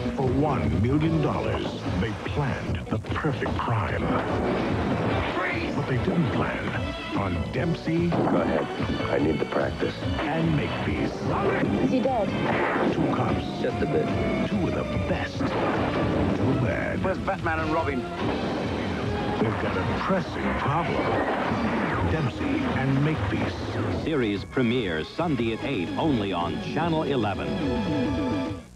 For $1 million, they planned the perfect crime. What they didn't plan on Dempsey. Go ahead. I need the practice. And Makepeace. Is he dead? Two cops. Just a bit. Two of the best. Too bad. Where's Batman and Robin? They've got a pressing problem. Dempsey and Makepeace. Series premieres Sunday at 8 only on Channel 11.